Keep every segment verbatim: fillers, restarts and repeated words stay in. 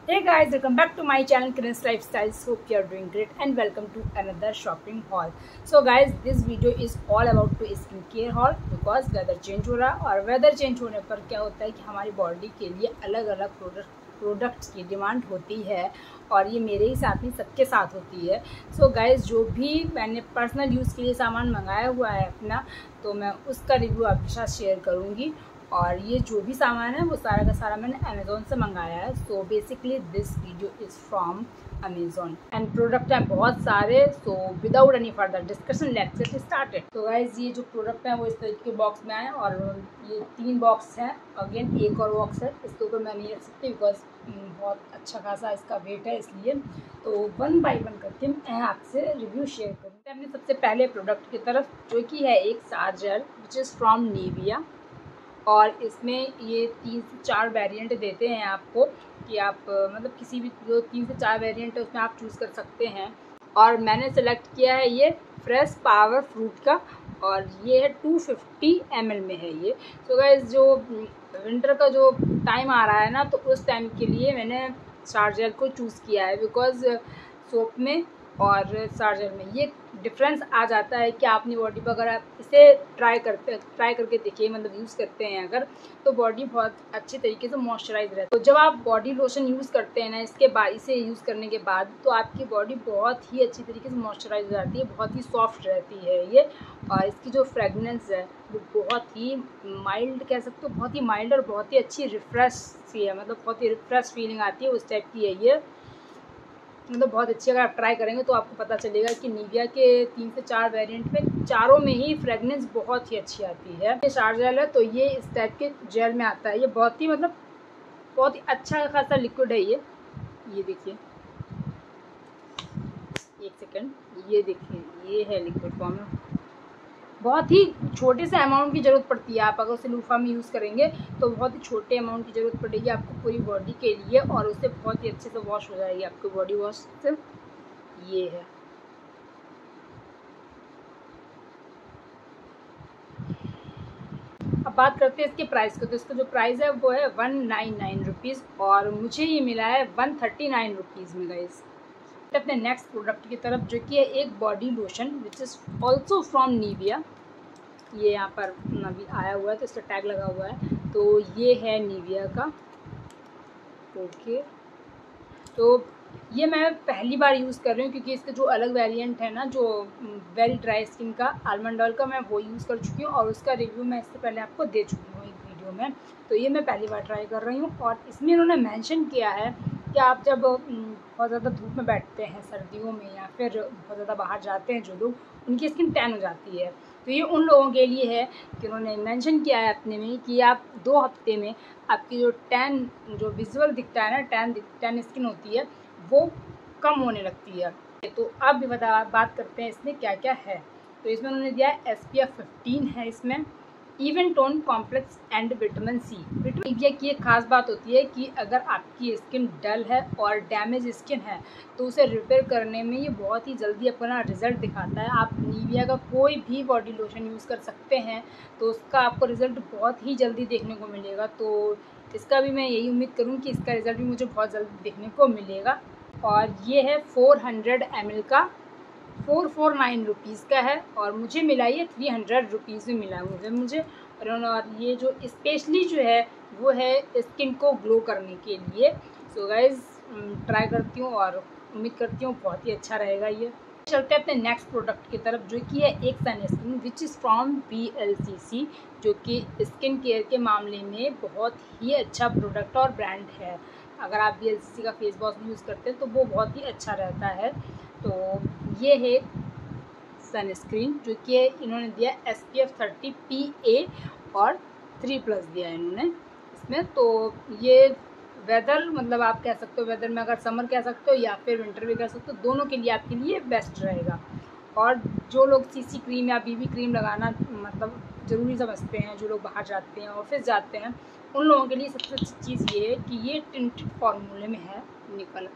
Hey guys, welcome back to my channel Kiran's Lifestyles. Hope you are doing great and welcome to another shopping haul. So guys, this video is all about to skin care haul because weather change हो रहा है और weather change होने पर क्या होता है कि हमारी बॉडी के लिए अलग अलग प्रोडक्ट प्रोडक्ट्स की डिमांड होती है और ये मेरे ही साथ नहीं सबके साथ होती है. सो so गाइज, जो भी मैंने पर्सनल यूज़ के लिए सामान मंगाया हुआ है अपना, तो मैं उसका रिव्यू आपके साथ शेयर करूँगी. और ये जो भी सामान है वो सारा का सारा मैंने अमेज़ोन से मंगाया है. So basically this video is from Amazon and product हैं बहुत सारे. So without any further discussion let's get started. तो गाइज, ये जो प्रोडक्ट हैं वो इस तरीके के बॉक्स में आए और ये तीन बॉक्स हैं. अगेन एक और बॉक्स है, इसके ऊपर मैं नहीं रख सकती बिकॉज बहुत अच्छा खासा इसका वेट है, इसलिए. तो वन बाई वन करके मैं आपसे रिव्यू शेयर करूँगी. अपने सबसे पहले प्रोडक्ट की तरफ, जो कि है एक charger which is from Nivea. और इसमें ये तीन से चार वेरिएंट देते हैं आपको कि आप मतलब किसी भी जो तीन से चार वेरिएंट है उसमें आप चूज़ कर सकते हैं. और मैंने सेलेक्ट किया है ये फ्रेश पावर फ्रूट का और ये है टू फिफ्टी एम एल में है ये. सो गाइस, जो विंटर का जो टाइम आ रहा है ना, तो उस टाइम के लिए मैंने चार्जर को चूज़ किया है बिकॉज सोप में और चार्जर में ये डिफरेंस आ जाता है कि अपनी बॉडी पर अगर आप इसे ट्राई करते ट्राई करके देखिए, मतलब यूज़ करते हैं अगर, तो बॉडी बहुत अच्छे तरीके से मॉइस्चराइज रहती है. तो जब आप बॉडी लोशन यूज़ करते हैं ना, इसके बाद इसे यूज़ करने के बाद तो आपकी बॉडी बहुत ही अच्छी तरीके से मॉइस्चराइज हो जाती है, बहुत ही सॉफ्ट रहती है ये. और इसकी जो फ्रेगनेंस है वो बहुत ही माइल्ड कह सकते हो, बहुत ही माइल्ड और बहुत ही अच्छी रिफ्रेश सी है, मतलब बहुत ही रिफ्रेश फीलिंग आती है उस टाइप की है ये. मतलब बहुत अच्छी. अगर आप ट्राई करेंगे तो आपको पता चलेगा कि निविया के तीन से चार वेरिएंट में चारों में ही फ्रेगनेंस बहुत ही अच्छी आती है. ये चार्जर है तो ये इस टाइप के जेल में आता है. ये बहुत ही मतलब बहुत ही अच्छा खासा लिक्विड है ये. ये देखिए, एक सेकेंड, ये देखिए, ये है लिक्विड फॉर्म में. बहुत ही छोटे से अमाउंट की ज़रूरत पड़ती है. आप अगर उसे लूफा में यूज़ करेंगे तो बहुत ही छोटे अमाउंट की ज़रूरत पड़ेगी आपको पूरी बॉडी के लिए और उससे बहुत ही अच्छे से वॉश हो जाएगी आपकी बॉडी वॉश से. ये है. अब बात करते हैं इसके प्राइस को. तो इसका जो प्राइस है वो है वन नाइन नाइन रुपीज़ और मुझे ये मिला है वन थर्टी नाइन रुपीज़ में गाइस. अपने नेक्स्ट प्रोडक्ट की तरफ, जो कि है एक body lotion which is also from Nivea. ये यहाँ पर अभी आया हुआ है तो इसका टैग लगा हुआ है. तो ये है निविया का. ओके, तो ये मैं पहली बार यूज़ कर रही हूँ क्योंकि इसके जो अलग वेरिएंट है ना, जो वेरी ड्राई स्किन का आलमंड ऑयल का, मैं वो यूज़ कर चुकी हूँ और उसका रिव्यू मैं इससे पहले आपको दे चुकी हूँ एक वीडियो में. तो ये मैं पहली बार ट्राई कर रही हूँ और इसमें इन्होंने मेंशन किया है कि आप जब बहुत ज़्यादा धूप में बैठते हैं सर्दियों में या फिर बहुत ज़्यादा बाहर जाते हैं जो लोग, उनकी स्किन टैन हो जाती है. तो ये उन लोगों के लिए है कि उन्होंने मेंशन किया है अपने में कि आप दो हफ्ते में आपकी जो टैन जो विजुअल दिखता है ना, टैन टैन स्किन होती है, वो कम होने लगती है. तो अब भी बता बात करते हैं इसमें क्या क्या है. तो इसमें उन्होंने दिया है एस पी एफ फिफ्टीन है इसमें, even tone complex and vitamin C. Vitamin C की एक खास बात होती है कि अगर आपकी स्किन डल है और डैमेज स्किन है तो उसे रिपेयर करने में ये बहुत ही जल्दी अपना रिजल्ट दिखाता है. आप निविया का कोई भी बॉडी लोशन यूज़ कर सकते हैं तो उसका आपको रिज़ल्ट बहुत ही जल्दी देखने को मिलेगा. तो इसका भी मैं यही उम्मीद करूँ कि इसका रिज़ल्ट भी मुझे बहुत जल्दी देखने को मिलेगा. और ये है फोर हंड्रेड एम एल का, फोर फोर नाइन रुपीज़ का है और मुझे मिला ये थ्री हंड्रेड रुपीज़ में मिला मुझे मुझे और ये जो स्पेशली जो है वो है स्किन को ग्लो करने के लिए. सो गाइज, ट्राई करती हूँ और उम्मीद करती हूँ बहुत ही अच्छा रहेगा ये. चलते हैं अपने नेक्स्ट प्रोडक्ट की तरफ, जो कि है एक sunscreen which is from P L C C, जो कि स्किन केयर के मामले में बहुत ही अच्छा प्रोडक्ट और ब्रांड है. अगर आप पी एल सी सी का फेस वॉश यूज़ करते हैं तो वो बहुत ही अच्छा रहता है. तो ये है सनस्क्रीन, जो कि इन्होंने दिया S P F thirty P A और थ्री प्लस दिया है इन्होंने इसमें. तो ये वेदर मतलब आप कह सकते हो, वेदर में अगर समर कह सकते हो या फिर विंटर भी कह सकते हो, दोनों के लिए आपके लिए बेस्ट रहेगा. और जो लोग सीसी क्रीम या बीबी क्रीम लगाना मतलब ज़रूरी समझते हैं, जो लोग बाहर जाते हैं, ऑफिस जाते हैं, उन लोगों के लिए सबसे अच्छी चीज़ ये है कि ये टिंटेड फार्मूले में है. निकल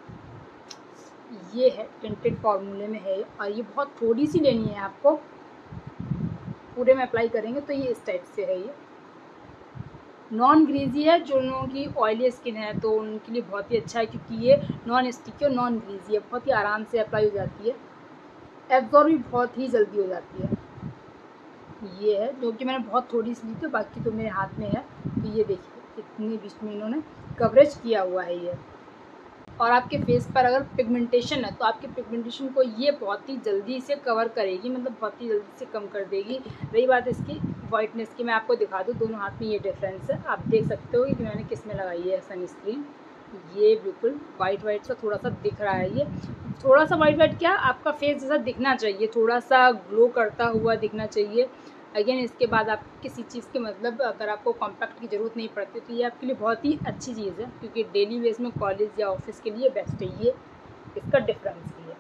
ये है टिंटेड फार्मूले में है और ये बहुत थोड़ी सी लेनी है आपको. पूरे में अप्लाई करेंगे तो ये इस टाइप से है ये. नॉन ग्रीजी है, जो लोगों की ऑयली स्किन है तो उनके लिए बहुत ही अच्छा है, क्योंकि ये नॉन स्टिकी और नॉन ग्रीजी है, बहुत ही आराम से अप्लाई हो जाती है, एब्जॉर्ब भी बहुत ही जल्दी हो जाती है। ये है जो कि मैंने बहुत थोड़ी सी ली थी, बाकी तो मेरे हाथ में है। तो ये देखिए इतने बीच में इन्होंने कवरेज किया हुआ है ये। और आपके फेस पर अगर पिगमेंटेशन है तो आपके पिगमेंटेशन को ये बहुत ही जल्दी से कवर करेगी, मतलब बहुत ही जल्दी से कम कर देगी। रही बात इसकी वाइटनेस की, मैं आपको दिखा दूँ दोनों हाथ में ये डिफरेंस है, आप देख सकते हो कि मैंने किस में लगाई है सनस्क्रीन। ये बिल्कुल वाइट वाइट सा थोड़ा सा दिख रहा है, ये थोड़ा सा वाइट वाइट क्या आपका फेस जैसा दिखना चाहिए, थोड़ा सा ग्लो करता हुआ दिखना चाहिए। अगेन इसके बाद आप किसी चीज़ के मतलब अगर आपको कॉम्पैक्ट की ज़रूरत नहीं पड़ती तो ये आपके लिए बहुत ही अच्छी चीज़ है, क्योंकि डेली बेस में कॉलेज या ऑफिस के लिए बेस्ट है ये, इसका डिफरेंस भी है।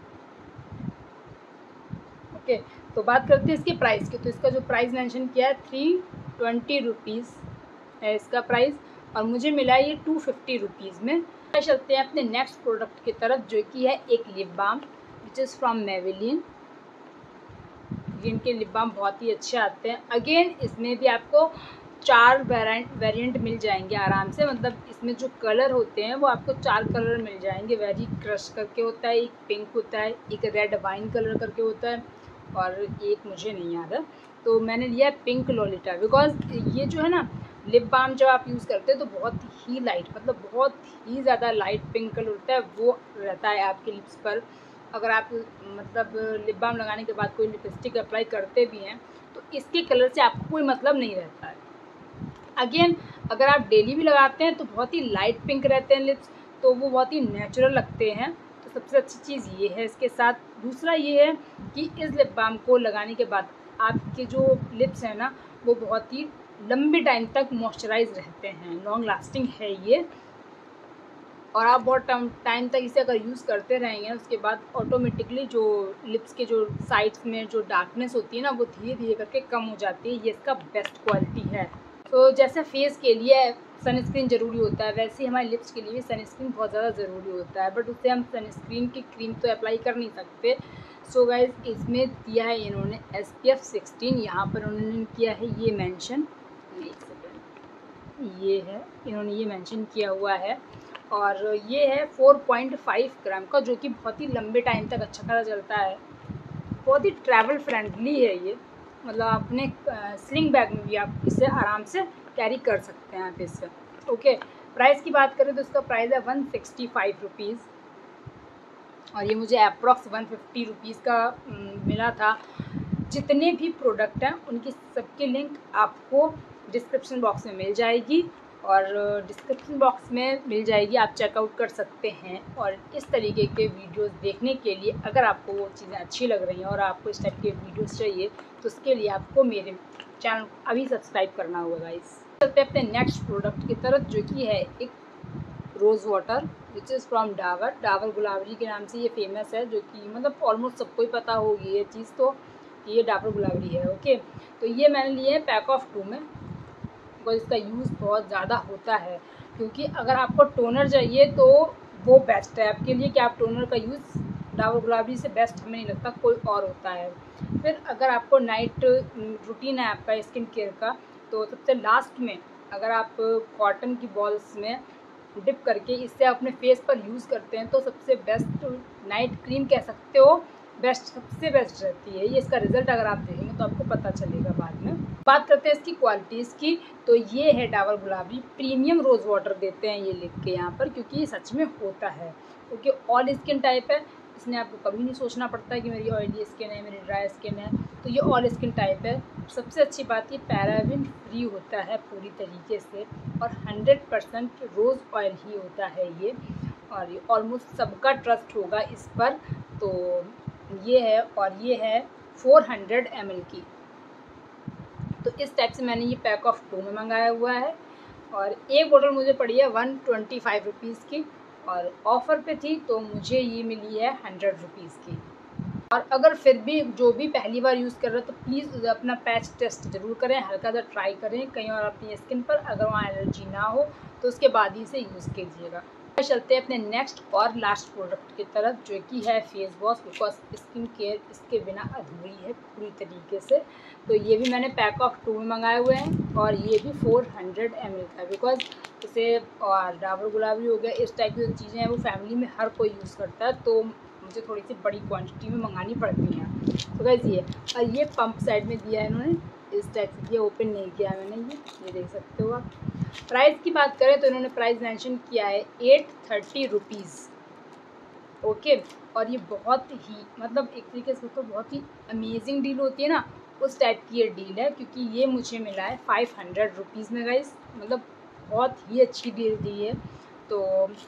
ओके, तो बात करते हैं इसके प्राइस की। तो इसका जो प्राइस मेंशन किया है थ्री ट्वेंटी रुपीज़ है इसका प्राइस, और मुझे मिला ये टू फिफ्टी रुपीज़ में। चलते हैं अपने नेक्स्ट प्रोडक्ट की तरफ, जो कि है एक lip balm which is from Maybelline. जिनके लिप बाम बहुत ही अच्छे आते हैं। अगेन इसमें भी आपको चार वेरिएंट वेरिएंट मिल जाएंगे आराम से, मतलब इसमें जो कलर होते हैं वो आपको चार कलर मिल जाएंगे। वेरी क्रश करके होता है, एक पिंक होता है, एक रेड वाइन कलर करके होता है, और एक मुझे नहीं याद है। तो मैंने लिया है पिंक लोलिटा, बिकॉज ये जो है ना लिप बाम जब आप यूज़ करते हैं तो बहुत ही लाइट, मतलब बहुत ही ज़्यादा लाइट पिंक कलर होता है, वो रहता है आपके लिप्स पर। अगर आप मतलब लिप बाम लगाने के बाद कोई लिपस्टिक अप्लाई करते भी हैं तो इसके कलर से आपको कोई मतलब नहीं रहता है। अगेन अगर आप डेली भी लगाते हैं तो बहुत ही लाइट पिंक रहते हैं लिप्स, तो वो बहुत ही नेचुरल लगते हैं। तो सबसे अच्छी चीज़ ये है इसके साथ। दूसरा ये है कि इस लिप बाम को लगाने के बाद आपके जो लिप्स हैं ना वो बहुत ही लंबे टाइम तक मॉइस्चराइज रहते हैं, लॉन्ग लास्टिंग है ये। और आप बहुत टाइम तक इसे अगर यूज़ करते रहेंगे उसके बाद ऑटोमेटिकली जो लिप्स के जो साइड्स में जो डार्कनेस होती है ना वो धीरे धीरे करके कम हो जाती है। ये इसका बेस्ट क्वालिटी है। तो जैसे फेस के लिए सनस्क्रीन ज़रूरी होता है, वैसे ही हमारे लिप्स के लिए भी सनस्क्रीन बहुत ज़्यादा ज़रूरी होता है, बट उससे हम सनस्क्रीन की क्रीम तो अप्लाई कर नहीं सकते। सो गाइज इसमें दिया है इन्होंने एस पी एफ सिक्सटीन, यहाँ पर उन्होंने किया है ये मेंशन, एक सेकेंड, ये है इन्होंने ये मेंशन किया हुआ है। और ये है फोर पॉइंट फाइव ग्राम का, जो कि बहुत ही लंबे टाइम तक अच्छा खासा चलता है। बहुत ही ट्रैवल फ्रेंडली है ये, मतलब अपने स्लिंग बैग में भी आप इसे आराम से कैरी कर सकते हैं आप इससे। ओके, प्राइस की बात करें तो इसका प्राइस है वन सिक्सटी फाइव रुपीज़, और ये मुझे अप्रॉक्स वन फिफ्टी रुपीज़ का मिला था। जितने भी प्रोडक्ट हैं उनकी सबकी लिंक आपको डिस्क्रिप्शन बॉक्स में मिल जाएगी, और डिस्क्रिप्शन बॉक्स में मिल जाएगी, आप चेकआउट कर सकते हैं। और इस तरीके के वीडियोस देखने के लिए अगर आपको वो चीज़ें अच्छी लग रही हैं और आपको इस टाइप के वीडियोस चाहिए तो उसके लिए आपको मेरे चैनल अभी सब्सक्राइब करना होगा गाइस। चलते हैं अपने नेक्स्ट प्रोडक्ट की तरफ, जो कि है एक rose water which is from Dabur. Dabur Gulabari के नाम से ये फेमस है, जो कि मतलब ऑलमोस्ट सबको ही पता होगी ये चीज़, तो ये डाबर गुलाबरी है। ओके, तो ये मैंने लिए हैं पैक ऑफ टू में, बिकॉज इसका यूज़ बहुत ज़्यादा होता है। क्योंकि अगर आपको टोनर चाहिए तो वो बेस्ट है आपके लिए, कि आप टोनर का यूज़ डाबर गुलाबरी से बेस्ट हमें नहीं लगता कोई और होता है। फिर अगर आपको नाइट रूटीन है आपका स्किन केयर का, तो सबसे लास्ट में अगर आप कॉटन की बॉल्स में डिप करके इससे अपने फेस पर यूज़ करते हैं तो सबसे बेस्ट नाइट क्रीम कह सकते हो, बेस्ट सबसे बेस्ट रहती है ये। इसका रिजल्ट अगर आप देखेंगे तो आपको पता चलेगा बाद में। बात करते हैं इसकी क्वालिटीज़ की, तो ये है Dabur Gulabari premium rose water देते हैं ये लिख के यहाँ पर, क्योंकि ये सच में होता है। क्योंकि ऑल स्किन टाइप है, इसमें आपको कभी नहीं सोचना पड़ता है कि मेरी ऑयली स्किन है, मेरी ड्राई स्किन है, तो ये ऑल स्किन टाइप है। सबसे अच्छी बात ये पैराबिन फ्री होता है पूरी तरीके से, और हंड्रेड परसेंट रोज़ ऑयल ही होता है ये, और ये ऑलमोस्ट सबका ट्रस्ट होगा इस पर। तो ये है, और ये है फोर हंड्रेड एम एल की। तो इस टाइप से मैंने ये पैक ऑफ टू में मंगाया हुआ है, और एक बोतल मुझे पड़ी है वन ट्वेंटी फाइव रुपीज़ की, और ऑफ़र पे थी तो मुझे ये मिली है हंड्रेड रुपीज़ की। और अगर फिर भी जो भी पहली बार यूज़ कर रहे हो तो प्लीज़ अपना पैच टेस्ट ज़रूर करें, हल्का सा ट्राई करें कहीं और अपनी स्किन पर, अगर वहाँ एलर्जी ना हो तो उसके बाद ही इसे यूज़ कीजिएगा। चलते हैं अपने नेक्स्ट और लास्ट प्रोडक्ट की तरफ, जो कि है face wash, because skin care इसके बिना अधूरी है पूरी तरीके से। तो ये भी मैंने पैक ऑफ टू में मंगाए हुए हैं और ये भी फोर हंड्रेड एम एल का है, बिकॉज इसे और डाबर गुलाबी हो गया, इस टाइप की जो चीज़ें हैं वो फैमिली में हर कोई यूज़ करता है, तो मुझे थोड़ी सी बड़ी क्वांटिटी में मंगानी पड़ती हैं। तो गाइस ये और ये पंप साइड में दिया है इन्होंने, इस टाइप से दिया, ओपन नहीं किया मैंने, ये ये देख सकते हो आप। प्राइस की बात करें तो इन्होंने प्राइस मेंशन किया है एट थर्टी रुपीज़, ओके। और ये बहुत ही मतलब एक तरीके से तो बहुत ही अमेजिंग डील होती है ना, उस टाइप की ये डील है, क्योंकि ये मुझे मिला है फाइव हंड्रेड रुपीज़ में गाइस, मतलब बहुत ही अच्छी डील दी है। तो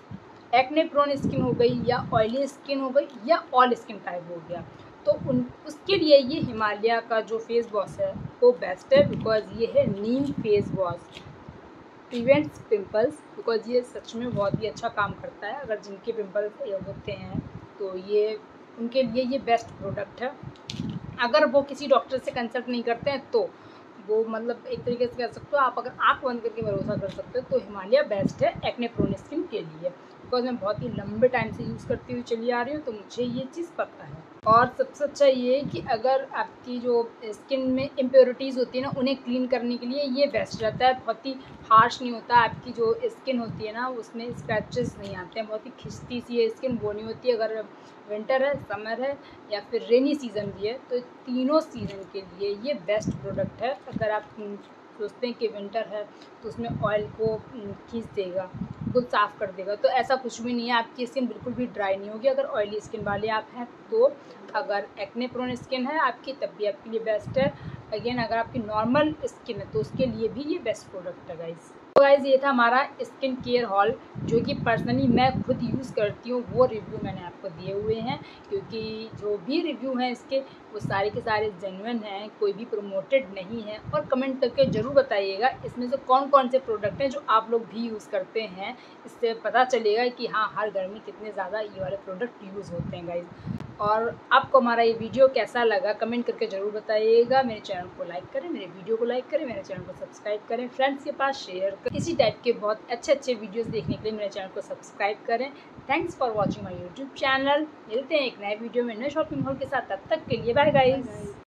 एक्ने प्रोन स्किन हो गई या ऑयली स्किन हो गई या ऑल स्किन टाइप हो गया, तो उन उसके लिए ये हिमालय का जो फेस वॉश है वो बेस्ट है, बिकॉज ये है neem face wash, prevents pimples, because ये सच में बहुत ही अच्छा काम करता है। अगर जिनके पिंपल्स होते हैं तो ये उनके लिए ये बेस्ट प्रोडक्ट है। अगर वो किसी डॉक्टर से कंसल्ट नहीं करते हैं तो वो मतलब एक तरीके से कह सकते हो आप, अगर आँख बंद करके भरोसा कर सकते हो तो हिमालय बेस्ट है एक्ने प्रोन स्किन के लिए, बिकॉज मैं बहुत ही लंबे टाइम से यूज़ करती हुई चली आ रही हूँ, तो मुझे ये चीज़ पता है। और सबसे अच्छा ये है कि अगर आपकी जो स्किन में इम्प्योरिटीज़ होती है ना, उन्हें क्लीन करने के लिए ये बेस्ट रहता है, बहुत ही हार्श नहीं होता, आपकी जो स्किन होती है ना उसमें स्क्रैचेस नहीं आते हैं, बहुत ही खिंचती सी है स्किन, वो नहीं होती है। अगर विंटर है, समर है या फिर रेनी सीज़न भी है, तो तीनों सीज़न के लिए ये बेस्ट प्रोडक्ट है। अगर आप सोचते हैं कि विंटर है तो उसमें ऑयल को खींच देगा, बिल्कुल साफ़ कर देगा, तो ऐसा कुछ भी नहीं है, आपकी स्किन बिल्कुल भी ड्राई नहीं होगी अगर ऑयली स्किन वाले आप हैं तो। अगर एक्ने प्रोन स्किन है आपकी तब भी आपके लिए बेस्ट है। अगेन अगर आपकी नॉर्मल स्किन है तो उसके लिए भी ये बेस्ट प्रोडक्ट है गाइज़। तो गाइज़ ये था हमारा स्किन केयर हॉल, जो कि पर्सनली मैं खुद यूज़ करती हूँ, वो रिव्यू मैंने आपको दिए हुए हैं, क्योंकि जो भी रिव्यू हैं इसके वो सारे के सारे जेन्युइन हैं, कोई भी प्रमोटेड नहीं है। और कमेंट करके ज़रूर बताइएगा इसमें से कौन कौन से प्रोडक्ट हैं जो आप लोग भी यूज़ करते हैं, इससे पता चलेगा कि हाँ हर घर में कितने ज़्यादा ये वाले प्रोडक्ट यूज़ होते हैं गाइज़। और आपको हमारा ये वीडियो कैसा लगा कमेंट करके ज़रूर बताइएगा। मेरे चैनल को लाइक करें, मेरे वीडियो को लाइक करें, मेरे चैनल को सब्सक्राइब करें, फ्रेंड्स के पास शेयर करें। इसी टाइप के बहुत अच्छे अच्छे वीडियोस देखने के लिए मेरे चैनल को सब्सक्राइब करें। Thanks for watching my YouTube channel. मिलते हैं एक नए वीडियो में नए शॉपिंग हॉल के साथ, तब तक के लिए बाय गाइस।